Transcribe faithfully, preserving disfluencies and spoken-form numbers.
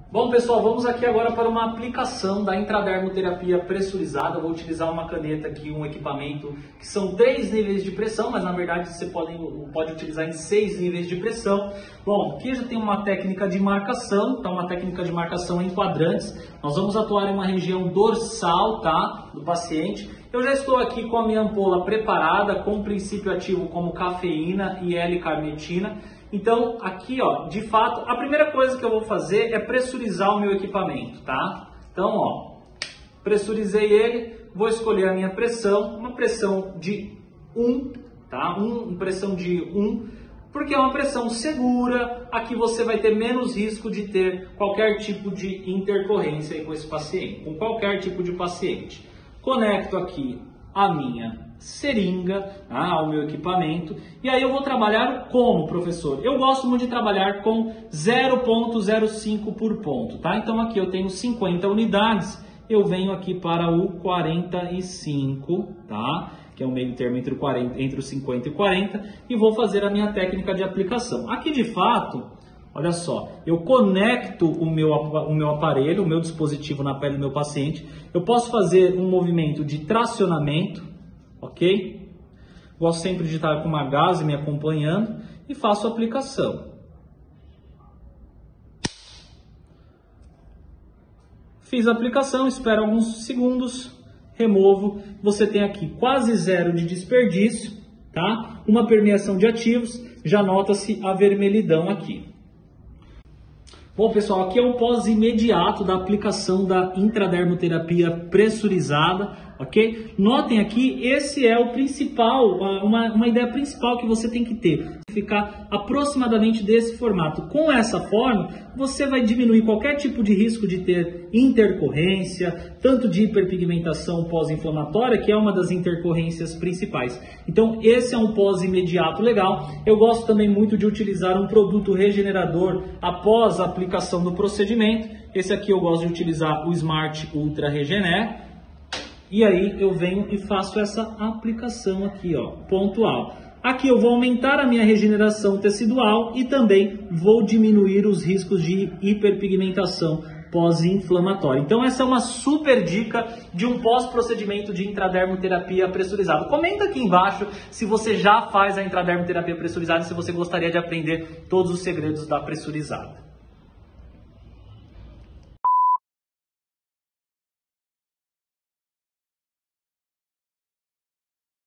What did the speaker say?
Bom, pessoal, vamos aqui agora para uma aplicação da intradermoterapia pressurizada. Eu vou utilizar uma caneta aqui, um equipamento que são três níveis de pressão, mas na verdade você pode, pode utilizar em seis níveis de pressão. Bom, aqui já tem uma técnica de marcação, tá? Uma técnica de marcação em quadrantes. Nós vamos atuar em uma região dorsal, tá? Do paciente. Eu já estou aqui com a minha ampola preparada, com princípio ativo como cafeína e L-carnitina. Então, aqui, ó, de fato, a primeira coisa que eu vou fazer é pressurizar o meu equipamento, tá? Então, ó, pressurizei ele, vou escolher a minha pressão, uma pressão de um, tá? Um, pressão de um, porque é uma pressão segura, aqui você vai ter menos risco de ter qualquer tipo de intercorrência aí com esse paciente, com qualquer tipo de paciente. Conecto aqui a minha seringa, tá, ao meu equipamento, e aí eu vou trabalhar como, professor? Eu gosto muito de trabalhar com zero vírgula zero cinco por ponto, tá? Então aqui eu tenho cinquenta unidades, eu venho aqui para o quarenta e cinco, tá? Que é o meio termo entre o, quarenta, entre o cinquenta e quarenta, e vou fazer a minha técnica de aplicação. Aqui de fato, olha só, eu conecto o meu, o meu aparelho, o meu dispositivo na pele do meu paciente, eu posso fazer um movimento de tracionamento, ok? Gosto sempre de estar com uma gaze me acompanhando e faço a aplicação. Fiz a aplicação, espero alguns segundos, removo. Você tem aqui quase zero de desperdício, tá? Uma permeação de ativos, já nota-se a vermelhidão aqui. Bom, pessoal, aqui é o pós imediato da aplicação da intradermoterapia pressurizada, ok? Notem aqui, esse é o principal, uma, uma ideia principal que você tem que ter. Ficar aproximadamente desse formato. Com essa forma, você vai diminuir qualquer tipo de risco de ter intercorrência, tanto de hiperpigmentação pós-inflamatória, que é uma das intercorrências principais. Então, esse é um pós-imediato legal. Eu gosto também muito de utilizar um produto regenerador após a aplicação do procedimento. Esse aqui eu gosto de utilizar o Smart Ultra Regener. E aí eu venho e faço essa aplicação aqui, ó, pontual. Aqui eu vou aumentar a minha regeneração tecidual e também vou diminuir os riscos de hiperpigmentação pós-inflamatória. Então essa é uma super dica de um pós-procedimento de intradermoterapia pressurizada. Comenta aqui embaixo se você já faz a intradermoterapia pressurizada e se você gostaria de aprender todos os segredos da pressurizada.